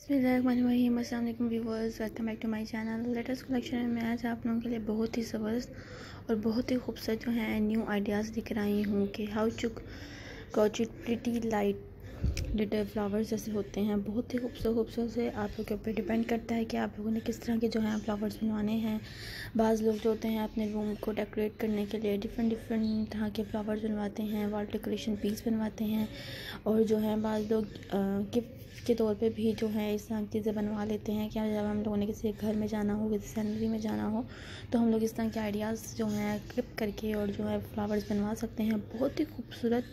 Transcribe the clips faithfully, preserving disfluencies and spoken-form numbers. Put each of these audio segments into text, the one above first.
बिस्मिल्लाहिर्रहमानिर्रहीम। अस्सलाम वालेकुम viewers, welcome back to my channel. Latest collection में आज आप लोगों के लिए बहुत ही ज़बरदस्त और बहुत ही खूबसूरत जो है न्यू आइडियाज़ दिख रही हूँ कि how to crochet pretty light little flowers जैसे होते हैं। बहुत ही खूबसूरत खूबसूरत से आप लोग के ऊपर डिपेंड करता है कि आप लोगों ने किस तरह के जो है फ्लावर्स बनवाने हैं। बाज़ लोग जो होते हैं अपने रूम को डेकोरेट करने के लिए डिफरेंट डिफरेंट तरह के फ्लावर्स बनवाते हैं, वॉल डेकोरेशन पीस बनवाते हैं, और जो है बाज़ लोग गिफ्ट के तौर पे भी जो है इस तरह की चीज़ें बनवा लेते हैं। क्या जब हम लोगों ने किसी घर में जाना हो, किसी सैलरी में जाना हो, तो हम लोग इस तरह के आइडियाज़ जो हैं क्लिप करके और जो है फ्लावर्स बनवा सकते हैं। बहुत ही खूबसूरत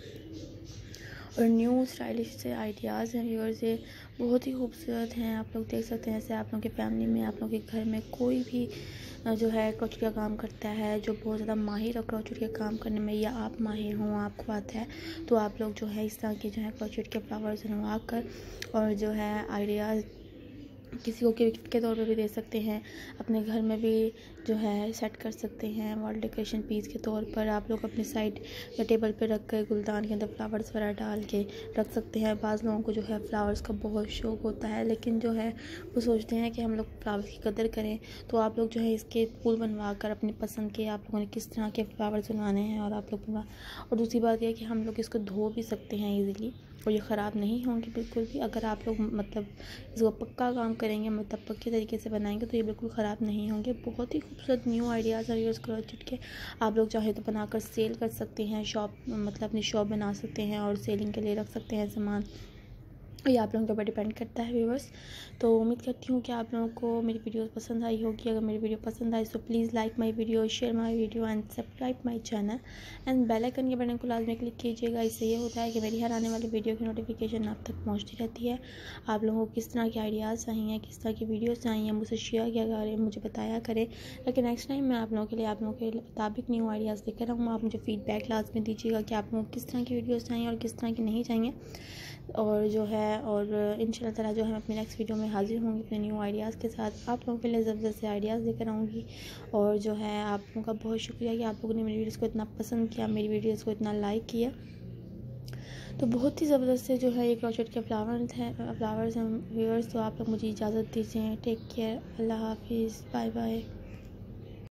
और न्यू स्टाइलिश से आइडियाज़ हैं व्यूअर्स, ये बहुत ही खूबसूरत हैं। आप लोग देख सकते हैं, जैसे आप लोगों की फैमिली में, आप लोगों के घर में कोई भी जो है क्रोचेट का काम करता है, जो बहुत ज़्यादा माहिर है क्रोचेट के काम करने में, या आप माहिर हों, आपको आता है, तो आप लोग जो है इस तरह के जो है क्रोचेट के फ्लावर्स बनवा कर और जो है आइडियाज़ किसी को गिफ्ट के तौर पे भी दे सकते हैं। अपने घर में भी जो है सेट कर सकते हैं वॉल डेकोरेशन पीस के तौर पर। आप लोग अपनी साइड या टेबल पे रख कर गुलदान के अंदर फ्लावर्स वगैरह डाल के रख सकते हैं। बाज़ लोगों को जो है फ्लावर्स का बहुत शौक़ होता है, लेकिन जो है वो सोचते हैं कि हम लोग फ्लावर्स की कदर करें, तो आप लोग जो है इसके फूल बनवा कर अपनी पसंद के आप लोगों ने किस तरह के फ्लावर्स बनवाने हैं और आप लोग बनवा। और दूसरी बात यह है कि हम लोग इसको धो भी सकते हैं ईज़िली, और ये ख़राब नहीं होंगे बिल्कुल भी। अगर आप लोग मतलब इसको पक्का काम करेंगे, मतलब पक्के तरीके से बनाएंगे, तो ये बिल्कुल ख़राब नहीं होंगे। बहुत ही खूबसूरत न्यू आइडियाज़ हैं यूज़ क्रोचेट के। आप लोग चाहे तो बनाकर सेल कर सकते हैं, शॉप मतलब अपनी शॉप बना सकते हैं और सेलिंग के लिए रख सकते हैं सामान। ये आप लोगों के ऊपर डिपेंड करता है व्यूअर्स। तो उम्मीद करती हूँ कि आप लोगों को मेरी वीडियो पसंद आई होगी। अगर मेरी वीडियो पसंद आई तो please like my video, share my video and subscribe my channel and bell icon के बटन को लाजमी क्लिक कीजिएगा। इससे ये होता है कि मेरी हर आने वाली वीडियो की नोटिफिकेशन आप तक पहुँचती रहती है। आप लोगों को किस तरह के आइडियाज़ चाहिए, किस तरह की वीडियोज़ चाहिए, मुझसे शेयर किया करें, मुझे बताया करें, ताकि नेक्स्ट टाइम मैं आप लोगों के लिए आप लोगों के मुताबिक न्यू आइडियाज़ लेकर आऊँ। आप मुझे फीडबैक लाजमी दीजिएगा कि आप लोगों को किस तरह की वीडियोज़ चाहिए और किस तरह की नहीं चाहिए। और जो है और इंशाल्लाह ताला जो है मैं अपनी नेक्स्ट वीडियो में हाज़िर होंगी अपने न्यू आइडियाज़ के साथ। आप लोगों के लिए ज़बरदस्त से आइडियाज़ लेकर आऊँगी। और जो है आप लोगों का बहुत शुक्रिया कि आप लोगों ने मेरी वीडियोज़ को इतना पसंद किया, मेरी वीडियोज़ को इतना लाइक किया। तो बहुत ही ज़बरदस्त से जो है ये क्रोचेट के फ्लावर्स हैं फ्लावर्स हैं व्यूअर्स। तो आप लोग मुझे इजाज़त दीजिए। टेक केयर, अल्लाह हाफिज़, बाय बाय।